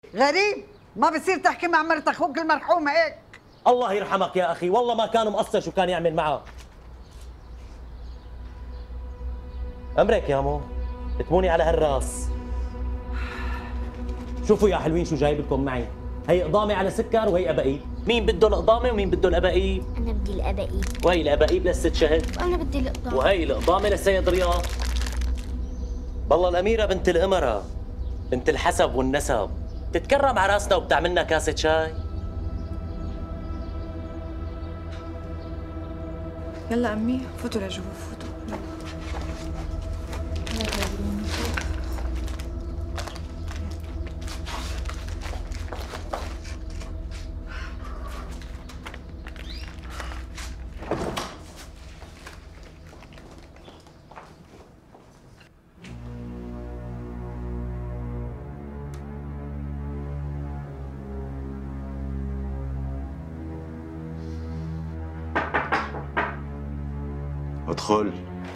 غريب، ما بصير تحكي مع مرت اخوك المرحومه هيك. الله يرحمك يا اخي، والله ما كان مقصر شو كان يعمل معه. امرك يا مو، تموني على هالراس. شوفوا يا حلوين شو جايب لكم معي، هي قضامه على سكر وهي اباقيب. مين بده القضامه ومين بده الاباقيب؟ انا بدي الاباقيب. وهي الاباقيب للست شهد، وانا بدي القضامه. وهي القضامه للسيد رياض. والله الاميره بنت الامراء، بنت الحسب والنسب، تتكرم على راسنا وبتعملنا كاسه شاي. يلا امي فوتوا لجوا فوتوا. ادخل.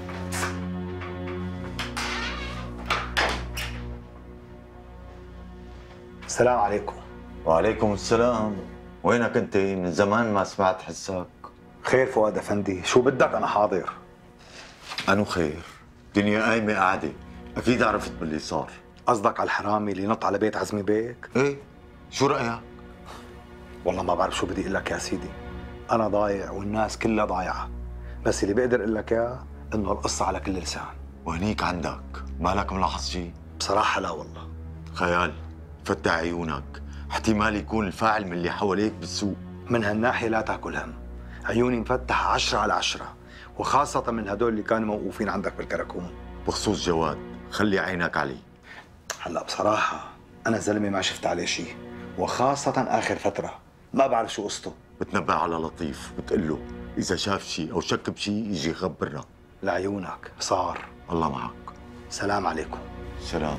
السلام عليكم. وعليكم السلام. وينك انت؟ من زمان ما سمعت حسك. خير فؤاد افندي، شو بدك؟ انا حاضر. انو خير؟ دنيا قايمة قاعدة، اكيد عرفت باللي صار. قصدك على الحرامي اللي نط على بيت عزمي بيك؟ ايه، شو رأيك؟ والله ما بعرف شو بدي اقول لك يا سيدي. انا ضايع والناس كلها ضايعه، بس اللي بقدر اقول لك اياه انه القصه على كل لسان. وهنيك عندك، مالك ملاحظ شيء؟ بصراحه لا والله. خيال، فتح عيونك، احتمال يكون الفاعل من اللي حواليك بالسوق. من هالناحيه لا تاكل هم، عيوني مفتحه 10/10، وخاصه من هدول اللي كانوا موقوفين عندك بالكراكون. بخصوص جواد، خلي عينك عليه. هلا بصراحه انا زلمه ما شفت عليه شيء، وخاصه اخر فتره ما بعرف شو قصته. بتنبه على لطيف بتقول له اذا شاف شيء او شك بشيء يجي يخبرنا. لعيونك صار. الله معك. سلام عليكم. سلام.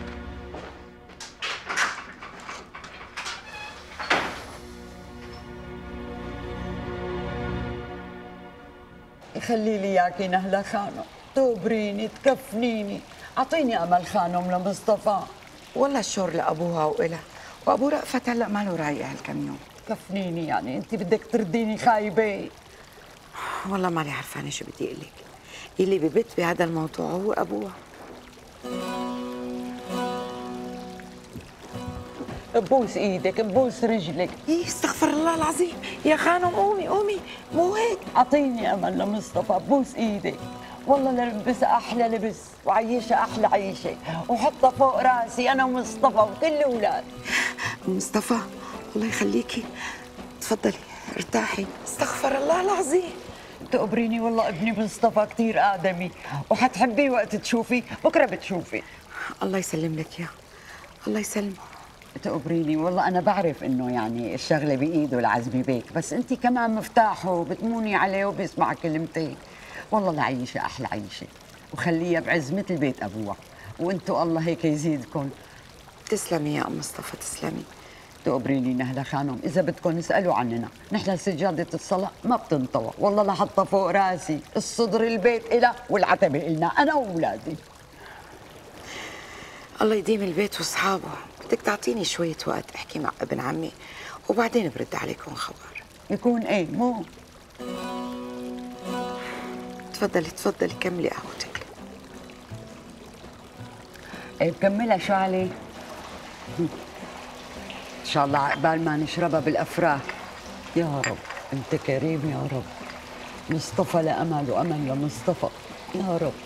خلي لي اياكي نهله خانم، تبريني تكفنيني، اعطيني امل خانم لمصطفى. والله الشور لابوها والها، وابو رأفت هلا ماله رايق هالكم يوم. كفنيني يعني انت بدك ترديني خايبه؟ والله ماني عرفانه شو بدي اقول لك. اللي ببت بهذا الموضوع هو ابوها. ببوس ايدك، ببوس رجلك. إيه استغفر الله العظيم يا خانم، قومي قومي، مو هيك. اعطيني امل لمصطفى، ببوس ايدك. والله للبسها احلى لبس وعيشها احلى عيشه وحطها فوق راسي انا ومصطفى وكل الاولاد. مصطفى الله يخليكي، تفضلي ارتاحي. استغفر الله العظيم. تقبريني والله ابني مصطفى كثير آدمي وحتحبيه وقت تشوفي، بكره بتشوفي. الله يسلم لك اياه، الله يسلمه. تقبريني والله أنا بعرف إنه يعني الشغلة بإيده العزمي بيك، بس أنت كمان مفتاحه وبتموني عليه وبيسمع كلمتين. والله لعيشة أحلى عيشة وخليها بعز مثل بيت أبوها، وأنتوا الله هيك يزيدكم. تسلمي يا أم مصطفى تسلمي. تقبريني نهلة خانم، إذا بدكم اسألوا عننا، نحن سجادة الصلاة ما بتنطوى، والله لحطها فوق راسي، الصدر البيت إلها والعتبة إلنا أنا وأولادي. الله يديم البيت واصحابه. بدك تعطيني شوية وقت احكي مع ابن عمي وبعدين برد عليكم خبر. يكون ايه مو؟ تفضلي تفضلي كملي قهوتك. ايه بكملها شو عليه؟ ان شاء الله عقبال ما نشربها بالافراح. يا رب انت كريم يا رب. مصطفى لامل وامل لمصطفى يا رب.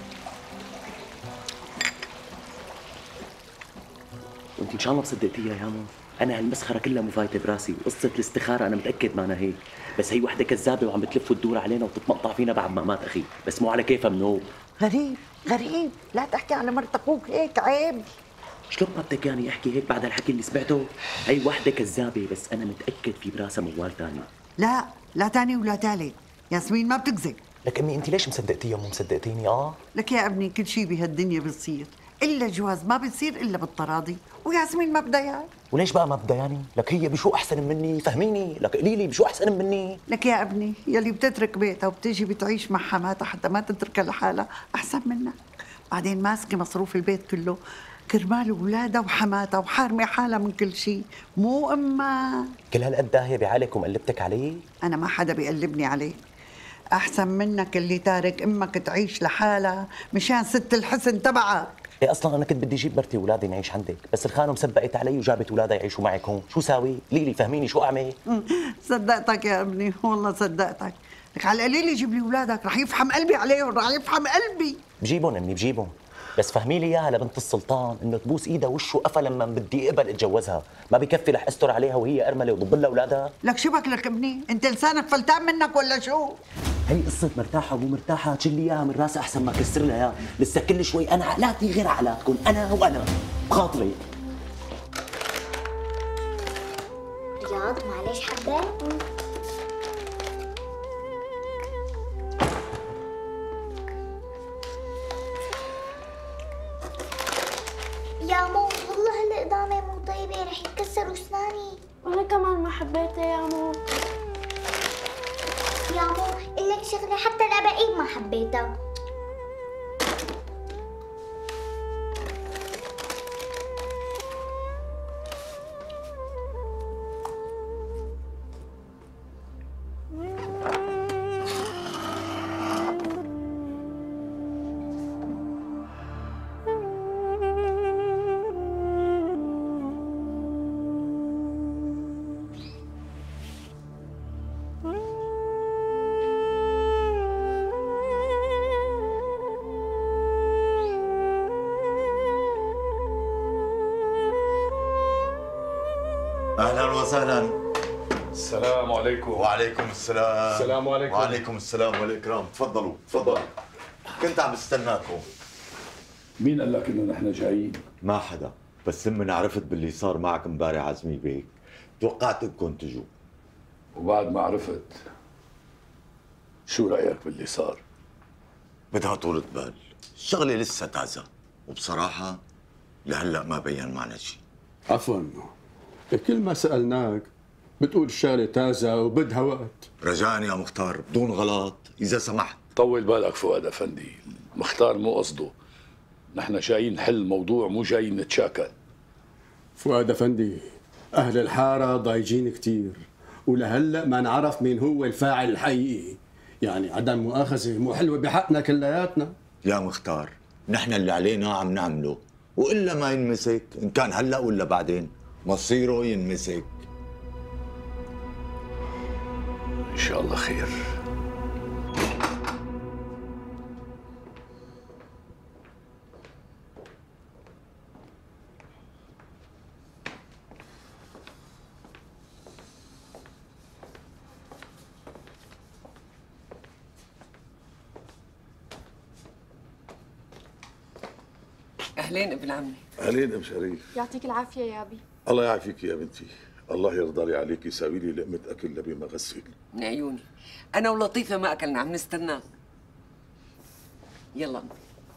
وانت ان شاء الله مصدقتيها يا ماما. انا هالمسخره كلها مفايته براسي، وقصه الاستخاره انا متاكد ما أنا هيك، بس هي وحده كذابه وعم بتلف وتدور علينا وتتمقطع فينا بعد ما مات اخي، بس مو على كيفها منوب. غريب غريب، لا تحكي على مرت اخوك هيك، عيب. شلون ما بدك يعني احكي هيك بعد هالحكي اللي سمعته؟ هي وحده كذابه، بس انا متاكد في براسها موال ثاني. لا لا تاني ولا تالت، ياسمين ما بتكذب. لك امي انت ليش مصدقتيها ومو مصدقتيني؟ لك يا ابني كل شيء بهالدنيا بيصير، الا الجواز ما بيصير الا بالتراضي، وياسمين ما بدها اياه. وليش بقى ما بدها يعني؟ لك هي بشو احسن مني؟ فهميني، لك قولي لي بشو احسن مني؟ لك يا ابني يلي بتترك بيتها وبتيجي بتعيش مع حماتها حتى ما تتركها لحالها احسن منك. بعدين ماسكه مصروف البيت كله، كرمال ولادها وحماتها وحارمة حالها من كل شيء، مو أمها. كل هالقد داهية بعقلك ومقلبتك عليه؟ أنا ما حدا بيقلبني عليه. أحسن منك اللي تارك أمك تعيش لحالها مشان ست الحسن تبعك. إيه أصلاً أنا كنت بدي أجيب مرتي وأولادي نعيش عندك، بس الخانم سبقت علي وجابت أولادها يعيشوا معك هون، شو ساوي؟ ليلي فهميني شو أعمل؟ صدقتك يا ابني، والله صدقتك. لك على القليل جيب لي أولادك، رح يفحم قلبي عليهم، رح يفحم قلبي. بجيبهم أمي بجيبهم، بس فهمي لي اياها لبنت السلطان انه تبوس ايدها وشه قفا لما بدي اقبل اتجوزها، ما بكفي رح استر عليها وهي ارمله وضب لها اولادها. لك شو بك لك ابني؟ انت لسانك فلتان منك ولا شو؟ هي قصة مرتاحة ومو مرتاحة تشيل لي اياها من راسها احسن ما كسر لها اياها، لسه كل شوي انا عقلاتي غير عقلاتكم، انا وانا بخاطري. رياض معلش حبة؟ يا مو والله هالقدامة مو طيبة رح يتكسروا اسناني. وانا كمان ما حبيتها يا مو. يا مو قلك شغلة حتى الأباقيب ما حبيتها. اهلا وسهلا. السلام عليكم. وعليكم السلام. السلام عليكم. وعليكم السلام والاكرام. تفضلوا تفضلوا. كنت عم استناكم. مين قال لك انه نحن جايين؟ ما حدا، بس من عرفت باللي صار معك امبارح عزمي بيك توقعت انكم تجوا. وبعد ما عرفت شو رايك باللي صار؟ بدها طولة بال، الشغلة لسه تازة، وبصراحة لهلا ما بين معنا شيء. عفوا، كل ما سالناك بتقول الشغله تازه وبدها وقت. رجاء يا مختار بدون غلط اذا سمحت. طول بالك فؤاد افندي، مختار مو قصده، نحن جايين نحل الموضوع مو جايين نتشاكل. فؤاد افندي، اهل الحاره ضايجين كثير ولهلا ما نعرف مين هو الفاعل الحقيقي، يعني عدم مؤاخذه مو حلوه بحقنا كلياتنا. يا مختار نحن اللي علينا عم نعمله، والا ما ينمسك ان كان هلا ولا بعدين مصيره ينمسك. ان شاء الله خير. اهلين ابن عمي. اهلين ام شريف. يعطيك العافيه يا ابي. الله يعافيك يا بنتي، الله يرضى لي عليك، يساوي لي لقمه اكل لبي ما غسل. من عيوني، انا ولطيفه ما اكلنا عم نستناه. يلا أمي.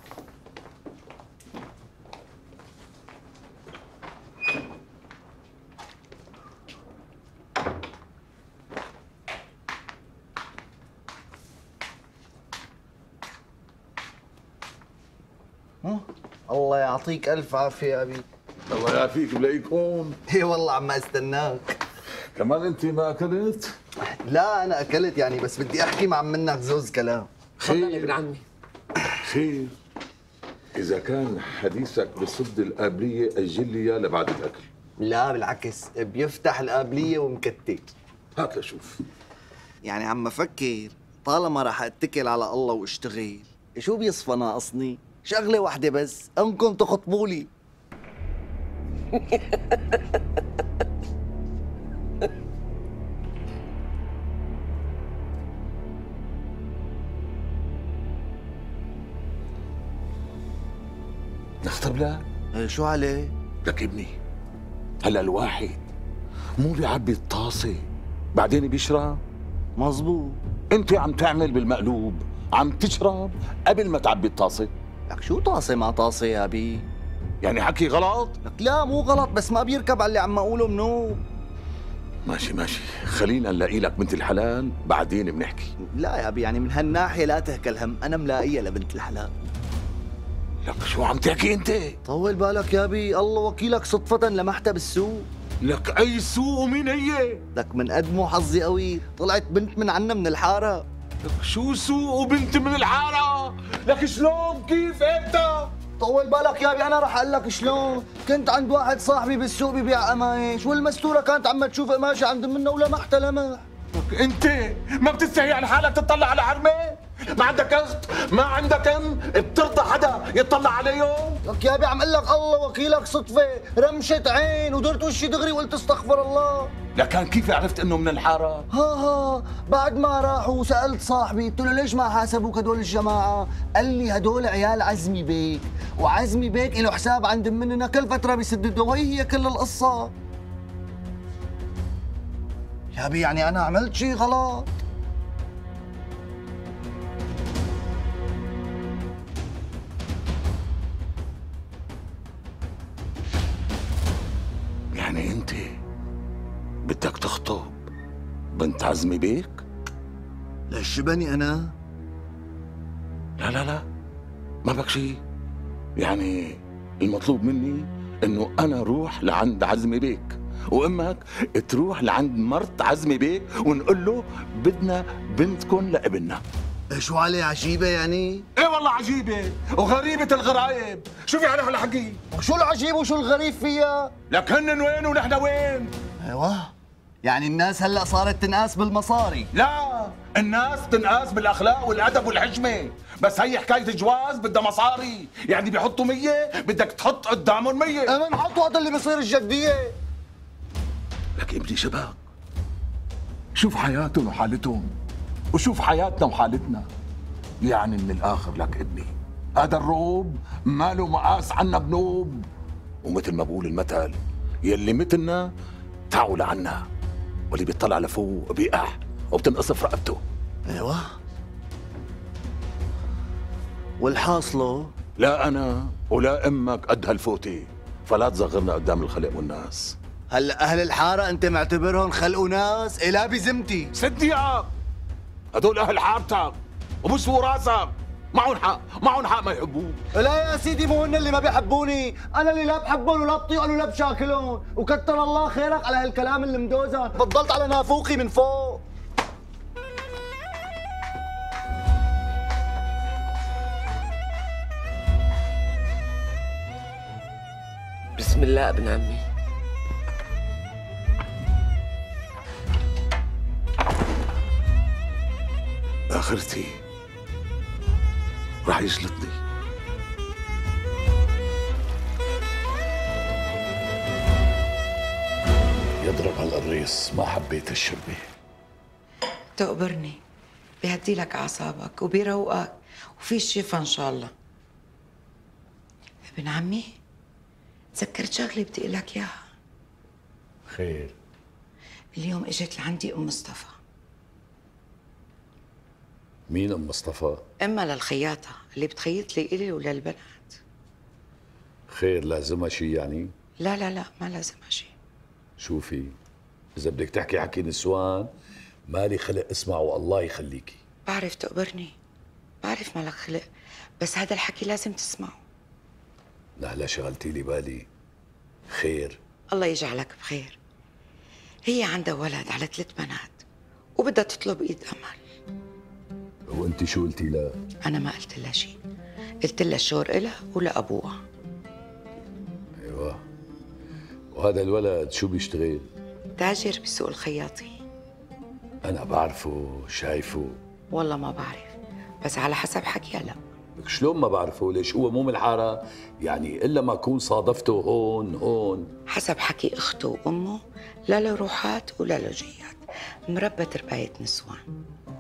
الله يعطيك ألف عافية يا أبي. الله يعافيك بلاقيكم. اي والله عم استناك. كمان انت ما اكلت؟ لا أنا أكلت يعني، بس بدي أحكي مع منك زوز كلام. تفضل ابن عمي. خير، إذا كان حديثك بصد القابلية أجل لي إياه لبعد الأكل. لا بالعكس، بيفتح القابلية ومكتك. هات لشوف. يعني عم أفكر طالما راح أتكل على الله واشتغل، شو بيصفى ناقصني؟ شغلة واحدة بس، أنكم تخطبوا لي. نخطب لها؟ شو عليه؟ لك ابني، هلا الواحد مو بيعبي الطاسة بعدين بيشرب. مظبوط. انت عم تعمل بالمقلوب، عم تشرب قبل ما تعبي الطاسة. لك شو طاسة مع طاسة يا أبي؟ يعني حكي غلط؟ لك لا مو غلط، بس ما بيركب على اللي عم أقوله منوب. ماشي ماشي، خلينا نلاقي لك بنت الحلال بعدين بنحكي. لا يا أبي، يعني من هالناحية لا تهكل هم، أنا ملاقيها لبنت الحلال. لك شو عم تحكي انت؟ طول بالك يا بي، الله وكيلك صدفة لمحتها بالسوق. لك اي سوق ومين هي؟ لك من قد مو حظي قوي، طلعت بنت من عنا من الحارة. لك شو سوق وبنت من الحارة؟ لك شلون كيف امتى؟ طول بالك يا بي، انا رح اقول لك شلون. كنت عند واحد صاحبي بالسوق ببيع قمايش، والمستوره كانت عم تشوف قماشه عند منه ولمحتها لمح. لك انت ما بتستحي عن حالك تطلع على حرمه؟ ما عندك اخت؟ ما عندك ام؟ بترضى حدا يطلع عليهم؟ لك يا بي عم اقول لك الله وكيلك صدفه، رمشت عين ودرت وشي دغري وقلت استغفر الله. لكان كيف عرفت انه من الحاره؟ ها بعد ما راحوا وسالت صاحبي، قلت له ليش ما حاسبوك هدول الجماعه؟ قال لي هدول عيال عزمي بيك، وعزمي بيك له حساب عند مننا كل فتره بيسدده، وهي هي كل القصه. يا بي يعني انا عملت شيء غلط؟ يعني انت بدك تخطب بنت عزمي بيك؟ ليش شبني انا؟ لا ما بك شيء. يعني المطلوب مني انه انا اروح لعند عزمي بيك، وامك تروح لعند مرت عزمي بيك، ونقول له بدنا بنتكم لابننا. شو عليه عجيبه يعني؟ ايه والله عجيبه وغريبه الغرايب. شو في عليها الحكي؟ وشو العجيب وشو الغريب فيها؟ لك هن وين ونحن وين؟ ايوه يعني الناس هلا صارت تنقاس بالمصاري. لا، الناس تنقاس بالاخلاق والادب والحشمه، بس هي حكايه جواز بدها مصاري. يعني بيحطوا 100 بدك تحط قدامهم 100. انا نحط وقت اللي بيصير الجديه. لك ابني شباب، شوف حياتهم وحالتهم وشوف حياتنا وحالتنا. يعني من الاخر لك ابني، هذا الروب ما له مقاس عنا بنوب. ومثل ما بقول المثل، يلي مثلنا تعوا لعنا، واللي بيطلع لفوق بيقع وبتنقصف رقبته. ايوه والحاصله؟ لا انا ولا امك قد هالفوتة، فلا تصغرنا قدام الخلق والناس. هلا اهل الحاره انت معتبرهم خلق وناس؟ إيه لا بذمتي. سد اياك، هدول اهل حارتك وبسوا راسك، معهم حق ما يحبوك. لا يا سيدي، مو هن اللي ما بيحبوني، انا اللي لا بحبهم ولا بطيقهم ولا بشاكلهم، وكتر الله خيرك على هالكلام اللي مدوزن، فضلت على نافوخي من فوق. بسم الله ابن عمي. اخرتي راح يجلطني. يضرب هالقريص، ما حبيت الشربة. تقبرني، بيهدي لك اعصابك وبيروقك وفي الشفا ان شاء الله. ابن عمي، تذكرت شغله بدي اقول لك اياها. خير؟ اليوم اجت لعندي ام مصطفى. مين ام مصطفى؟ امها للخياطه اللي بتخيط لي الي وللبنات. خير، لازمها شيء يعني؟ لا ما لازمها شيء. شوفي، إذا بدك تحكي حكي نسوان مالي خلق اسمع، والله يخليكي. بعرف تقبرني، بعرف مالك خلق، بس هذا الحكي لازم تسمعه. هلا شغلتي لي بالي. خير؟ الله يجعلك بخير. هي عندها ولد على 3 بنات وبدها تطلب ايد امل. وانت شو قلتي لها؟ انا ما قلت لها شيء، قلت لها الشور إلها ولابوها. ايوه، وهذا الولد شو بيشتغل؟ تاجر بسوق الخياطين. انا بعرفه، شايفه. والله ما بعرف، بس على حسب حكيها لا. لك شلون ما بعرفه؟ ليش هو مو من الحاره؟ يعني الا ما اكون صادفته هون. حسب حكي اخته وامه، لا له روحات ولا له جيات، مربى تربايه نسوان.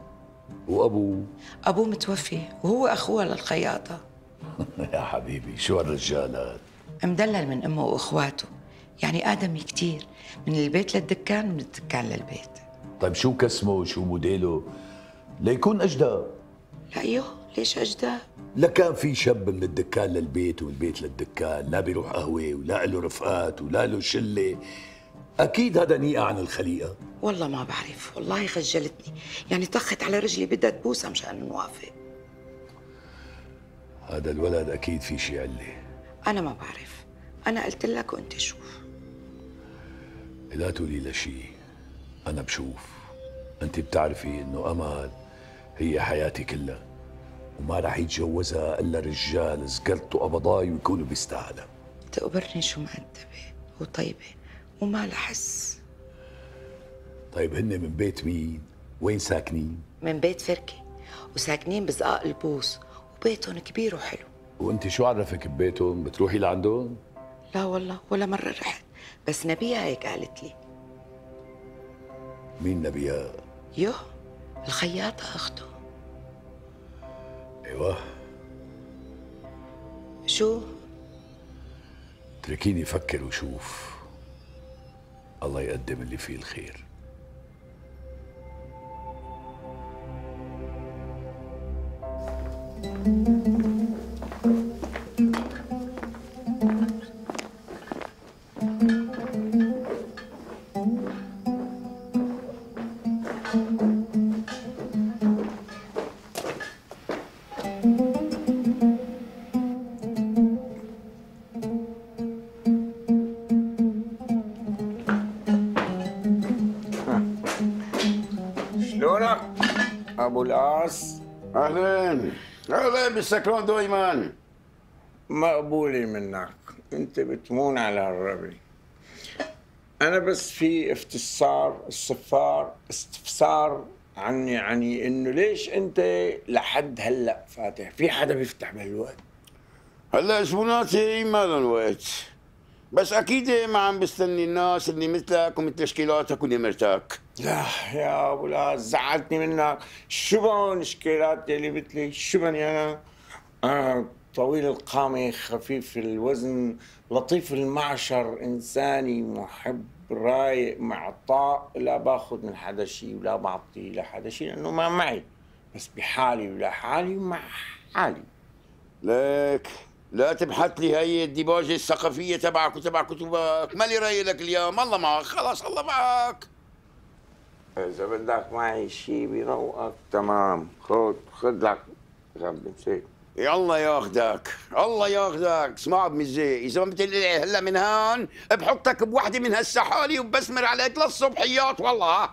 ابوه متوفي وهو اخوها للخياطه. يا حبيبي شو هالرجالات، مدلل من امه واخواته، يعني ادمي كتير، من البيت للدكان ومن الدكان للبيت. طيب شو كسمه وشو موديله ليكون اجدى؟ لا ليش اجدى؟ لكان في شاب من الدكان للبيت ومن البيت للدكان، لا بيروح قهوه ولا له رفقات ولا له شله، اكيد هذا نيئه عن الخليقه. والله ما بعرف، والله خجلتني، يعني طخت على رجلي بدها تبوسها مشان نوافق. هذا الولد اكيد في شي علة. انا ما بعرف، انا قلت لك وانت شوف. لا تقولي له شي، انا بشوف. انت بتعرفي انه امل هي حياتي كلها، وما رح يتجوزها الا رجال زقلت وقبضاي ويكونوا بيستاهلها. تقبرني شو مأدبة وطيبة وما لها حس. طيب هن من بيت مين؟ وين ساكنين؟ من بيت فركة، وساكنين بزقاق البوس، وبيتهم كبير وحلو. وانت شو عرفك ببيتهم؟ بتروحي لعندهم؟ لا والله ولا مرة رحت، بس نبيها هيك قالت لي. مين نبيها؟ يوه الخياطة أخته. ايوه. شو؟ اتركيني افكر وشوف. الله يقدم اللي فيه الخير. شلونك ابو العاص؟ اهلين اهلين بالسكرون دايما. مقبولة منك، انت بتمون على هالربي. انا بس في استفسار عني انه ليش انت لحد هلا فاتح؟ في حدا بيفتح بهالوقت؟ هلا زبوناتي ما لهم وقت، بس اكيد ما عم بستني الناس اللي مثلك ومثل تشكيلاتك ونمرتك. لا يا ابو العاص زعلتني منك. شو بون شكيلات اللي مثلي؟ شو بني انا طويل القامة، خفيف الوزن، لطيف المعشر، إنساني محب رايق معطاء، لا باخذ من حدا شيء ولا بعطي لحدا شيء لأنه ما معي، بس بحالي ولا حالي ومع حالي. ليك لا تبحث لي هي الديباجة الثقافية تبعك وتبع كتبك، مالي راي لك اليوم. الله معك، خلاص الله معك. إذا بدك معي شيء بروقك تمام، خذ لك غبي مسك. الله ياخذك، الله ياخذك. اسمع بمزي، اذا ما بتقلي هلا من هون بحطك بوحده من هالسحالي وبسمر عليك للصبحيات والله.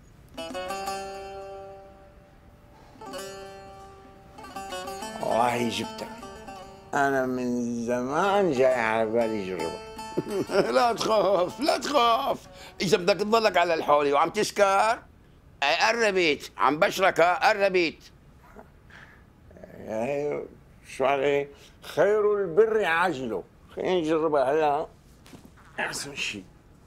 والله جبتك، انا من زمان جاي على بالي جربها. لا تخاف لا تخاف، اذا بدك تضلك على الحولة وعم تسكر قربت، عم بشرك قربت. يعني شو عليه؟ خير البر عاجله، خلينا نجربها هلا احسن شيء.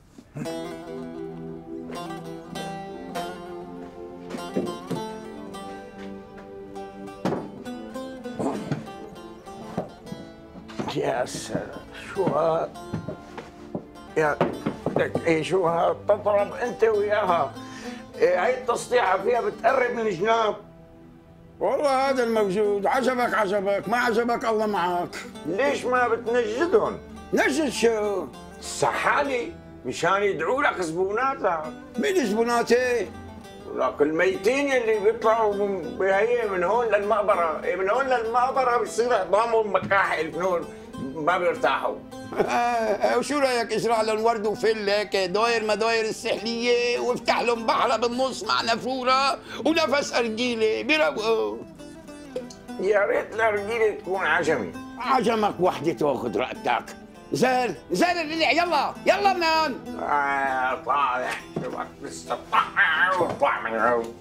يا سلام شو هاد؟ يا لك ايه شو هاد؟ تضرب انت وياها. إيه هاي التسطيحه فيها بتقرب من الجناب. والله هذا الموجود، عجبك عجبك، ما عجبك الله معك. ليش ما بتنجدهم؟ نجد شو؟ السحالي مشان يدعوا لك زبوناتك. مين زبوناتي؟ لك الميتين اللي بيطلعوا بهي من هون للمقبره، من هون للمقبره بصير عظامهم مكاحل من هون ما بيرتاحوا. وشو رايك ازرع لهم ورد وفل هيك داير مداير السحليه وافتح لهم بحره بالنص مع نافوره ونفس ارجيله بيروقوا. يا ريت الارجيله تكون عجمي. عجمك وحده تاخذ رقبتك. زين زين الرلع يلا يلا من هون. طالع شبك لسه طلع واطلع من هون.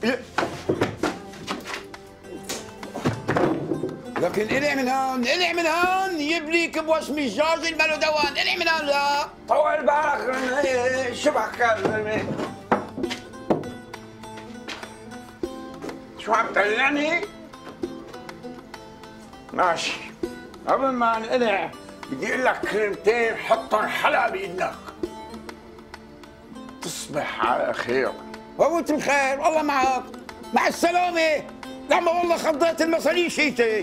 لكن الع من هون الع من هون يبليك بوسم الجاج المالو دوان. الع من هون. لا طول بالك شبك شو عم تقلعني؟ ماشي، قبل ما انقلع بدي اقول لك كلمتين حطهم حلقه بايدك. تصبح على خير. وانت بخير والله معك. مع السلامه. لما والله خضيت المصاري شيتي.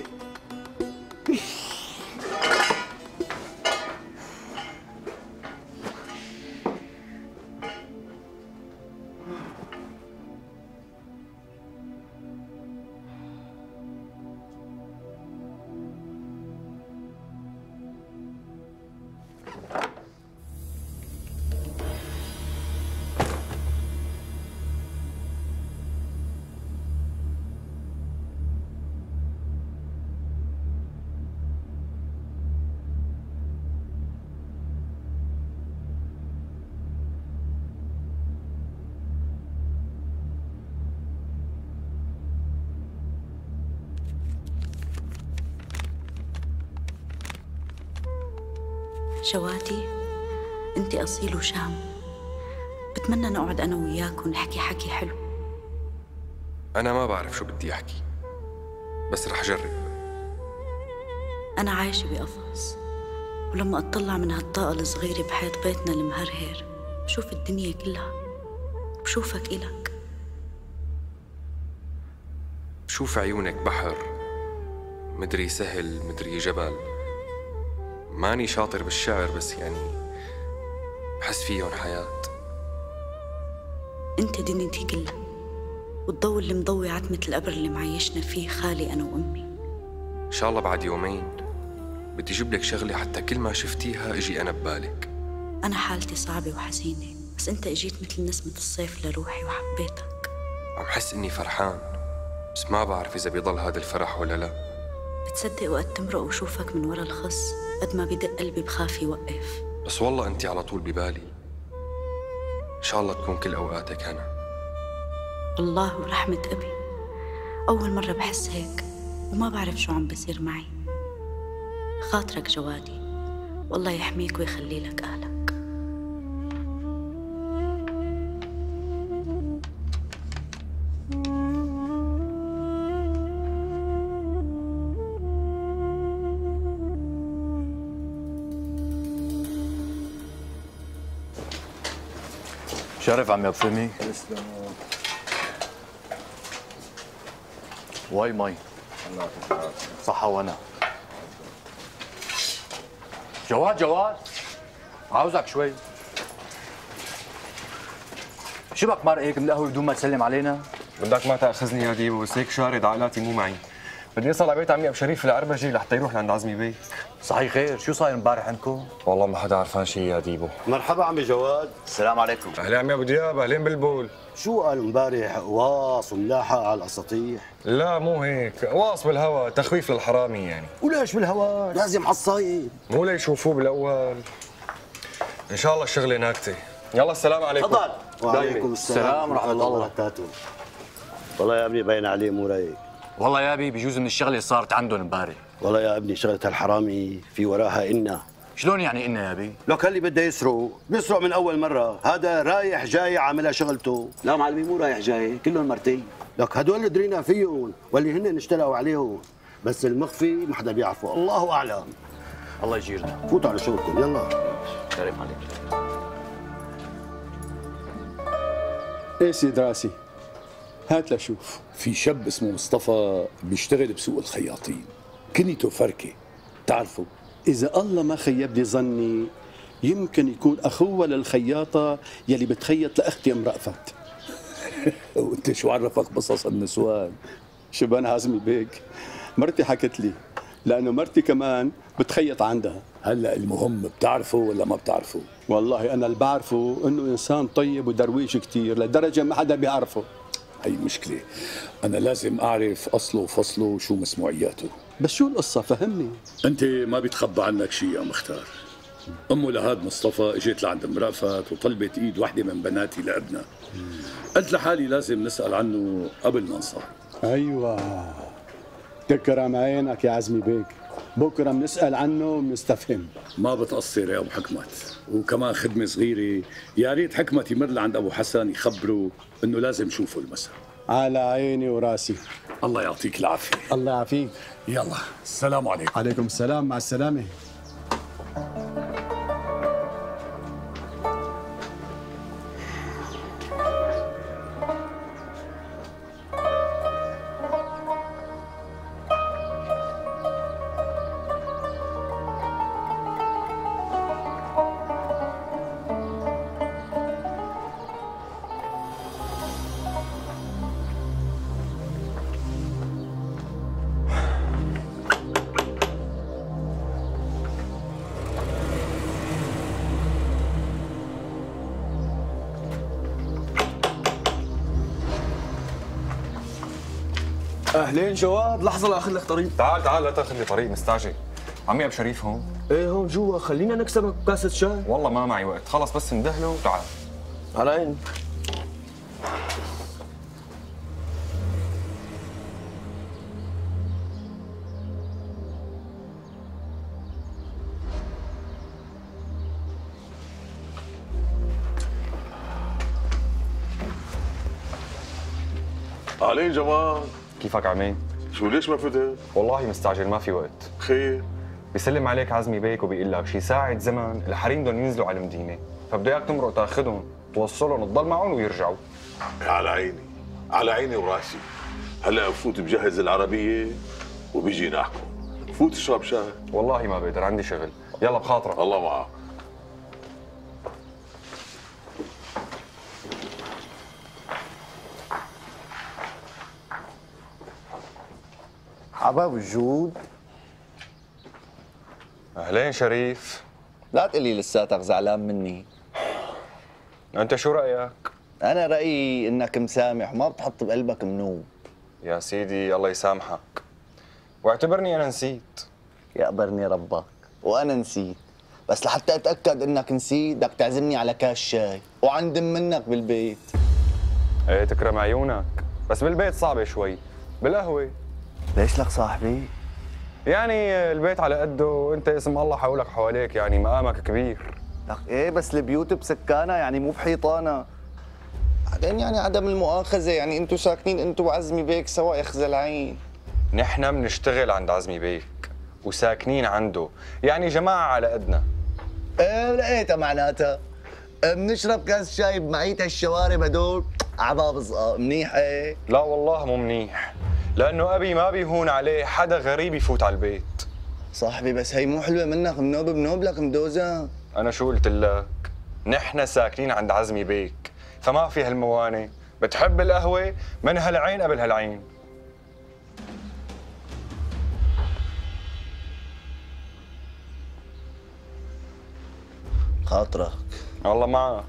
جوادي، انت اصيل وشام. بتمنى نقعد انا وياك ونحكي حكي حلو. انا ما بعرف شو بدي احكي، بس رح اجرب. انا عايشه بقفص، ولما اطلع من هالطاقه الصغيره بحيط بيتنا المهرهر بشوف الدنيا كلها، بشوفك إلك. بشوف عيونك بحر، مدري سهل مدري جبل. ماني شاطر بالشعر بس يعني بحس فيهم حياة. انت دنيتي كلها، والضوء اللي مضوي عتمة القبر اللي معيشنا فيه خالي أنا وأمي. إن شاء الله بعد يومين بدي أجيب لك شغلة حتى كل ما شفتيها اجي أنا ببالك. أنا حالتي صعبة وحزينة، بس أنت اجيت مثل نسمة الصيف لروحي وحبيتك. عم حس إني فرحان، بس ما بعرف إذا بيضل هذا الفرح ولا لا. بتصدق وقت تمرق وشوفك من ورا الخص قد ما بدق قلبي بخاف يوقف. بس والله أنت على طول ببالي. إن شاء الله تكون كل أوقاتك هنا. والله ورحمة أبي أول مرة بحس هيك وما بعرف شو عم بصير معي. خاطرك جوادي، والله يحميك ويخلي لك أهلك. شرف عمي ابو فهمي. واي مي صحة وانا. جواد عاوزك شوي. شبك مرق هيك من القهوة بدون ما تسلم علينا؟ بدك ما تاخذني يا ديبو، بس هيك شارد عائلاتي مو معي. بدي اصل على بيت عمي ابو شريف العربجي لحتى يروح لعند عزمي بيك. صحيح خير، شو صاير امبارح عندكم؟ والله ما حدا عرفان شيء يا ديبو. مرحبا عمي جواد. السلام عليكم. اهلا عمي ابو دياب، اهلين بالبول. شو قال امبارح قواص وملاحق على الاساطيح؟ لا مو هيك، قواص بالهوا، تخويف للحرامي يعني. وليش بالهوا؟ لازم على الصايد. مو ليشوفوه بالاول. ان شاء الله الشغله ناكته. يلا السلام عليكم. تفضل. وعليكم السلام ورحمه الله وبركاته. والله يا ابني باين عليه مو رايق. والله يا ابي بجوز من الشغله اللي صارت عندهم امبارح. والله يا ابني شغله هالحرامي في وراها إنا. شلون يعني إنا يا ابي؟ لك اللي بده يسرق بيسرق من اول مره، هذا رايح جاي عاملها شغلته. لا معلمي مو رايح جاي، كلهم مرتين. لك هدول درينا فيهم واللي هن اشتروا عليهم، بس المخفي ما حدا بيعرفه، الله اعلم. الله يجيرنا. فوتوا على شغلكم يلا. شرف عليك. ايه سيد راسي، هات لشوف. في شاب اسمه مصطفى بيشتغل بسوق الخياطين، كنيته فركه، بتعرفه؟ إذا الله ما خيب لي ظني يمكن يكون أخوه للخياطة يلي بتخيط لأختي أم رأفت. وأنت شو عرفك قصص النسوان؟ شبان عزمي بيك، مرتي حكت لي، لأنه مرتي كمان بتخيط عندها. هلا المهم بتعرفه ولا ما بتعرفه؟ والله أنا اللي بعرفه إنه إنسان طيب ودرويش كتير لدرجة ما حدا بيعرفه. هي مشكلة، أنا لازم أعرف أصله وفصله وشو مسموعياته. بس شو القصة فهمني؟ أنت ما بيتخبى عنك شيء يا مختار. أمه لهاد مصطفى اجت لعند ام رأفت وطلبت إيد وحدة من بناتي لابنها. قلت لحالي لازم نسأل عنه قبل ما نصار. أيوة، تكرم عينك يا عزمي بيك، بكره بنسأل عنه وبنستفهم. ما بتقصر يا أبو حكمت، وكمان خدمة صغيرة، يا ريت حكمت يمر لعند أبو حسن يخبره إنه لازم شوفه المساء. على عيني وراسي. الله يعطيك العافية. الله يعافيك. يلا السلام عليكم. عليكم السلام، مع السلامة. اهلين جواد، لحظه لاخذ لك طريق. تعال لا تاخذ لي طريق، مستعجل. عمي ابو شريف هون؟ ايه هون جوا، خلينا نكسبك كاسه شاي. والله ما معي وقت، خلص بس ندهله وتعال. على عيني. اهلين جمال. كيفك عمين؟ شو ليش ما فتت؟ والله مستعجل ما في وقت. خير؟ بيسلم عليك عزمي بيك وبيقول لك شي ساعة زمن الحريم بدهم ينزلوا على المدينة، فبده اياك تمرق تاخذهم، توصلهم تضل معهم ويرجعوا. على عيني، على عيني وراسي. هلا بفوت بجهز العربية وبيجي نحكوا. فوت اشرب شاي. والله ما بقدر عندي شغل، يلا بخاطرك. الله معك. حباب الجود. اهلين شريف. لا تقلي لساتك زعلان مني. انت شو رايك؟ انا رايي انك مسامح وما بتحط بقلبك منوب. يا سيدي الله يسامحك، واعتبرني انا نسيت. يقبرني ربك وانا نسيت، بس لحتى اتاكد انك نسيت بدك تعزمني على كاس شاي وعندم منك بالبيت. ايه تكرم عيونك، بس بالبيت صعبه شوي، بالقهوه. ليش لك صاحبي؟ يعني البيت على قده وانت اسم الله حولك حواليك، يعني مقامك كبير. لك ايه بس البيوت بسكانها يعني مو بحيطانها. بعدين يعني عدم المؤاخذه يعني انتوا ساكنين انتوا وعزمي بيك سوا يخزى العين. نحن بنشتغل عند عزمي بيك وساكنين عنده، يعني جماعه على قدنا. ايه لقيتها معناتها بنشرب كاس شاي بمعية الشوارب هدول عباب صقاق. منيح ايه؟ لا والله مو منيح، لانه ابي ما بيهون عليه حدا غريب يفوت على البيت. صاحبي بس هي مو حلوه منك، منوب بنوب لك مدوزه. انا شو قلت لك؟ نحن ساكنين عند عزمي بيك، فما في هالموانئ. بتحب القهوه من هالعين قبل هالعين. خاطرك. الله معك.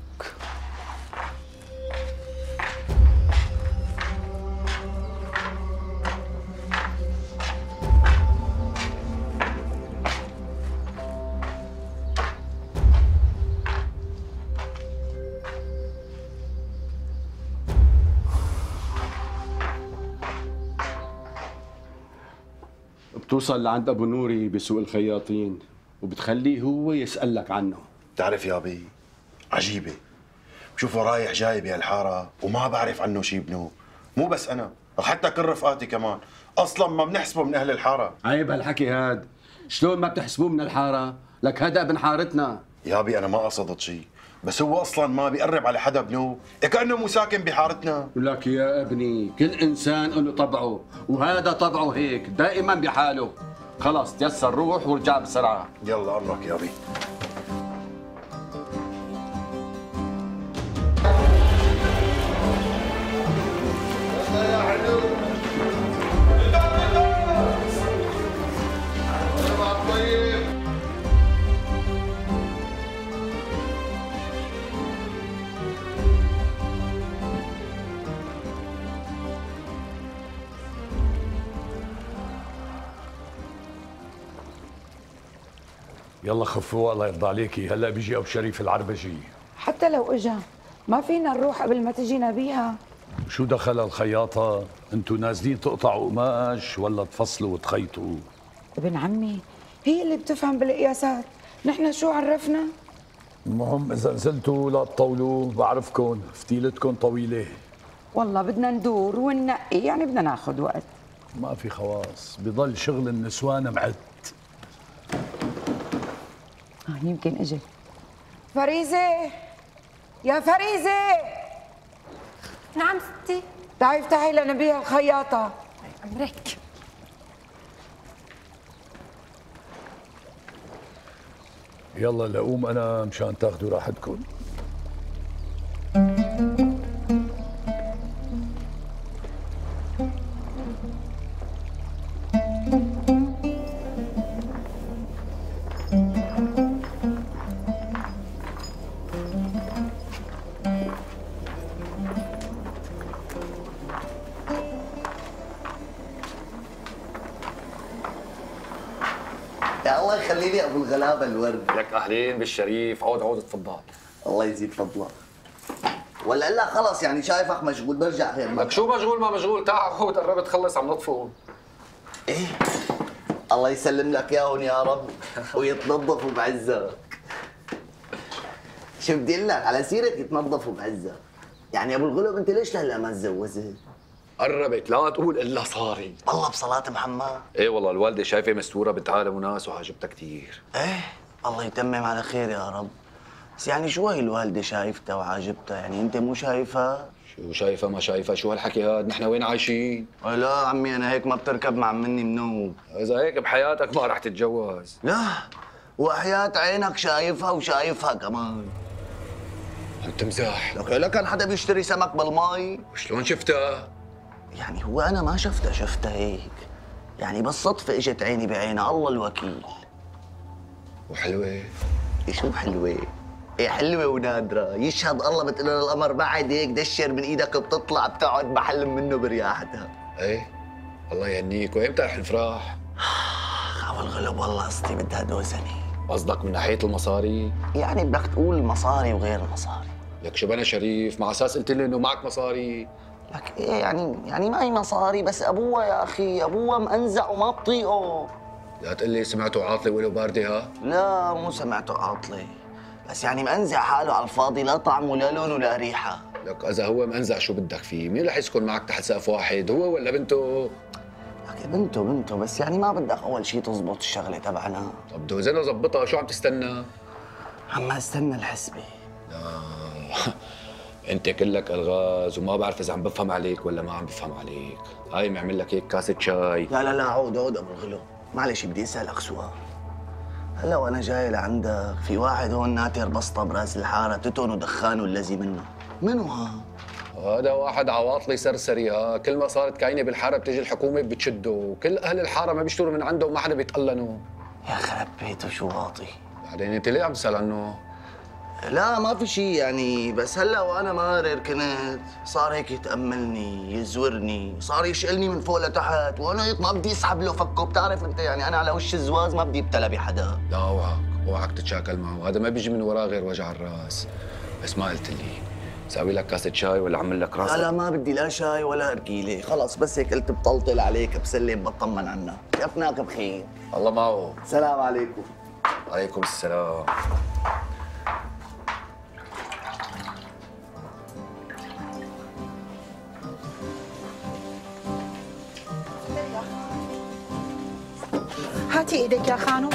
بتوصل لعند ابو نوري بسوق الخياطين وبتخليه هو يسألك عنه. بتعرف يا بي عجيبة، بشوفه رايح جاي بهالحارة وما بعرف عنه شي بنو. مو بس أنا، حتى كل رفقاتي كمان، أصلاً ما بنحسبه من أهل الحارة. عيب هالحكي هاد، شلون ما بتحسبوه من الحارة؟ لك هذا ابن حارتنا. يا بي أنا ما قصدت شي، بس هو أصلاً ما بيقرب على حدا بنو، كأنه مو ساكن بحارتنا. لك يا ابني كل إنسان له طبعه، وهذا طبعه هيك دائماً بحاله. خلاص تيسر روح ورجع بسرعة. يلا أمرك يا بي. يلا خفوا الله يرضى عليكي، هلا بيجي ابو شريف العربجي. حتى لو اجا ما فينا نروح قبل ما تجينا بيها. شو دخل الخياطة؟ انتوا نازلين تقطعوا قماش ولا تفصلوا وتخيطوا؟ ابن عمي هي اللي بتفهم بالقياسات، نحن شو عرفنا؟ المهم اذا نزلتوا لا تطولوا، بعرفكم فتيلتكم طويلة. والله بدنا ندور وننقي، يعني بدنا ناخذ وقت. ما في خواص، بضل شغل النسوان معد. يمكن اجت. فريزة يا فريزة. نعم ستي. تعي افتحي لنا بيها الخياطة. أمرك. يلا لأقوم أنا مشان تاخذوا راحتكم. يا الله يخلي لي ابو الغلابه الورد. لك اهلين بالشريف، عود اتفضل. الله يزيد فضلك. ولا لا خلص يعني شايفك مشغول برجع هيك. لك شو مشغول ما مشغول، تعال عود قربت تخلص عم نطفوا. ايه الله يسلم لك اياهم يا رب ويتنظفوا بعزك. شو بدي اقول لك على سيره يتنظفوا بعزك، يعني ابو الغلب انت ليش لهلا ما تزوجت؟ قربت، لا تقول الا صاري. الله بصلاة محمد. ايه والله الوالده شايفه مستوره بنت عالم وناس وعاجبتها كثير. ايه الله يتمم على خير يا رب. بس يعني شو هي الوالده شايفتها وعاجبتها؟ يعني انت مو شايفها؟ شو شايفه ما شايفه؟ شو هالحكي هاد؟ نحن وين عايشين؟ لا عمي انا هيك ما بتركب مع مني منوب. اذا هيك بحياتك ما رح تتجوز. لا وحياة عينك شايفها وشايفها كمان. عم تمزح. لك كان حدا بيشتري سمك بالمي؟ شلون شفتها؟ يعني هو انا ما شفتها هيك. يعني بالصدفة اجت عيني بعينها، الله الوكيل. وحلوة؟ شو حلوة؟ ايه حلوة ونادرة، يشهد الله بتقول لها القمر بعد هيك دشر من ايدك بتطلع بتقعد بحلم منه برياحتها. ايه الله يهنيك، وامتى رح الفراح؟ اول غلب والله قصتي بدها دوزني. قصدك من ناحية المصاري؟ يعني بدك تقول مصاري وغير مصاري. لك شبنا شريف، مع اساس قلت لي انه معك مصاري. لك ايه يعني معي مصاري بس ابوها يا اخي، ابوها مأنزع وما بطيقه. لا تقول لي سمعته عاطلة وله باردة ها؟ لا مو سمعته عاطلة، بس يعني مأنزع حاله على الفاضي، لا طعم ولا لون ولا ريحة. لك إذا هو مأنزع شو بدك فيه؟ مين رح يسكن معك تحت سقف واحد، هو ولا بنته؟ لك بنته بس يعني ما بدك أول شيء تزبط الشغلة تبعنا. طب دوزنا زبطها، شو عم تستنى؟ عم استنى الحسبة. انت كلك الغاز وما بعرف اذا عم بفهم عليك ولا ما عم بفهم عليك. هاي معمل لك هيك كاسة شاي. لا عود ابو الغلو، معلش بدي اسالك سؤال. هلا وانا جاي لعندك في واحد هون ناتر بسطه براس الحاره تتون ودخان والذي منه، منو ها؟ هذا واحد عواطلي سرسري ها، كل ما صارت كاينه بالحاره بتيجي الحكومه بتشده، وكل اهل الحاره ما بيشتروا من عنده وما حدا بيتقلنوا. يا خرب بيته شو واطي. بعدين انت ليه عم تسال عنه؟ لا ما في شيء يعني، بس هلا وانا مارر كنت صار هيك يتاملني يزورني، صار يشقلني من فوق لتحت، وانا هيك ما بدي اسحب له فكه، بتعرف انت يعني انا على وش الزواز ما بدي ابتلى بحدا. لا اوعك تتشاكل معه، هذا ما بيجي من وراه غير وجع الراس. بس ما قلت لي ساوي لك كاسة شاي ولا اعمل لك راسك؟ لا ما بدي لا شاي ولا ارجيله، خلص بس هيك قلت بطلطل عليك بسلم بطمن عنك، كيفناك بخير؟ الله معه. السلام عليكم. وعليكم السلام. هاتي ايدك يا خانم.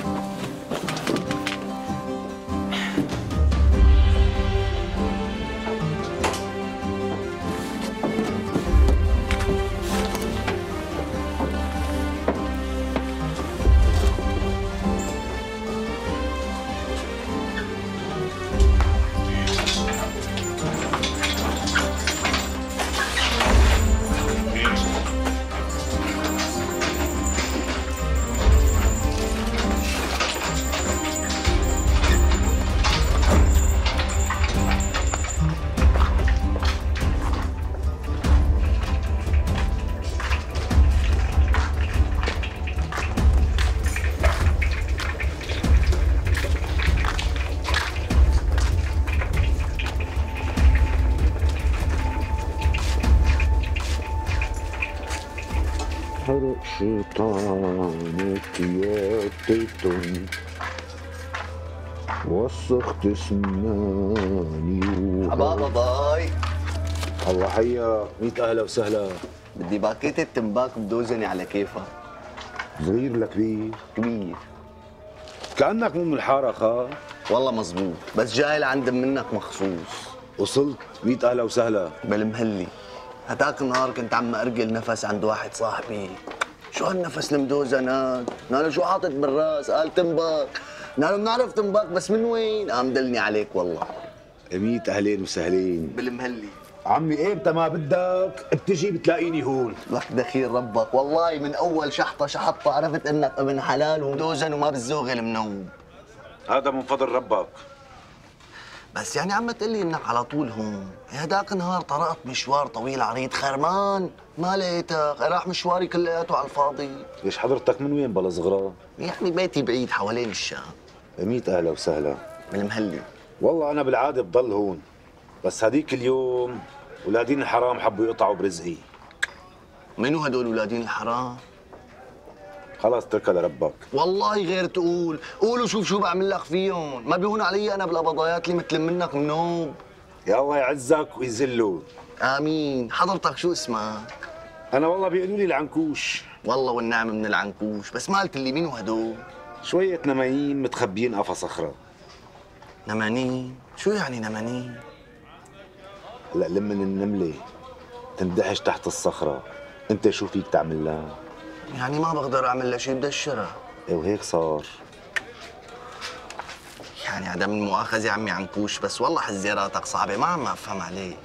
حرق شيطانك يا تيتون وسخت اسناني حبابا باي. الله حياك، 100 اهلا وسهلا. بدي باكيتة تمباك بدوزني على كيفك. صغير ولا كبير؟ كبير. كأنك مو من الحارة خا. والله مزبوط، بس جاي لعند منك مخصوص. وصلت، 100 اهلا وسهلا. بالمهلي. هداك النهار كنت عم ارجل نفس عند واحد صاحبي. شو هالنفس المدوزة نال؟ نالو شو حاطط بالراس؟ قال تمباك. نالو بنعرف تمباك بس من وين؟ قام دلني عليك والله. 100 اهلين وسهلين. بالمهلي. عمي امتى ما بدك بتجي بتلاقيني هون. لك دخيل ربك، والله من اول شحطه شحطه عرفت انك ابن حلال ومدوزن وما بتزوغ المنوب. هذا من فضل ربك. بس يعني عم تقلي انك على طول هون، هداك النهار طرقت مشوار طويل عريض خرمان، ما لقيتك، راح مشواري كلياته على الفاضي. ليش حضرتك من وين بلا صغرى؟ يعني بيتي بعيد حوالين الشام. 100 اهلا وسهلا. بالمهلي. والله انا بالعاده بضل هون، بس هديك اليوم ولادين الحرام حبوا يقطعوا برزقي. منو هدول ولادين الحرام؟ خلاص اتركها لربك. والله غير تقول، قول وشوف شو بعمل لك فيهم، ما بيهون علي انا بالقبضايات اللي مثل منك منوب. يا الله يعزك ويذلون. امين. حضرتك شو اسمك؟ انا والله بيقولوا لي العنكوش. والله والنعم من العنكوش، بس ما قلت لي مين هدول؟ شوية نمانين متخبيين قفا صخرة. نمانين؟ شو يعني نمانين؟ هلا لمن النملة تندحش تحت الصخرة، انت شو فيك تعمل لها؟ يعني ما بقدر اعمل لها شيء، بدشرها. ايه وهيك صار. يعني عدم المؤاخذة يا عمي عنكوش، بس والله حزيراتك صعبة، ما عم افهم عليك.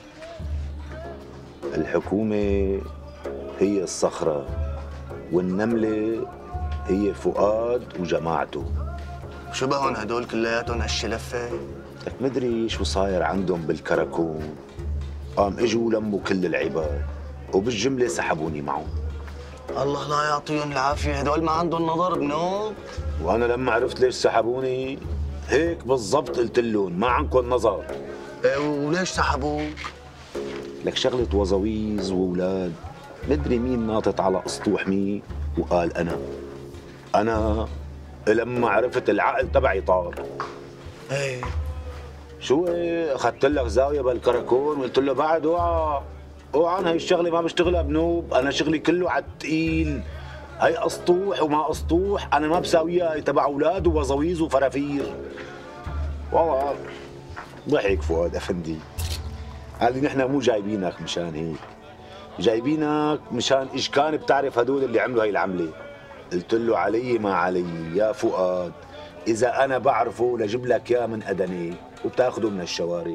الحكومة هي الصخرة والنملة هي فؤاد وجماعته. شبهن هدول كلياتهم هالشلفة؟ لك مدري شو صاير عندهم بالكراكون. قام اجوا لموا كل العباد وبالجملة سحبوني معهم. الله لا يعطيهم العافية، هدول ما عندهم نظر بنوب. وانا لما عرفت ليش سحبوني هيك بالضبط قلت لهم ما عندكم نظر. ايه وليش سحبوك؟ لك شغلة وظويز واولاد، مدري مين ناطط على اسطوح مين وقال انا لما عرفت العقل تبعي طار. ايه شو اخذت لك زاويه بالكراكون وقلت له بعد اوعى عن هي الشغله ما بشتغلها بنوب، انا شغلي كله على الثقيل. هي اسطوح وما اسطوح انا ما بساويها، هي تبع اولاد ووظويز وفرافير. والله ضحك فؤاد افندي، قال لي نحن مو جايبينك مشان هيك، جايبينك مشان ايش كان بتعرف هدول اللي عملوا هي العمله. قلت له علي ما علي يا فؤاد، اذا انا بعرفه لجيب لك اياه من ادنيه وبتاخده من الشوارع.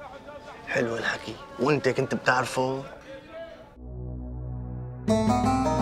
حلو الحكي، وانت كنت بتعرفه؟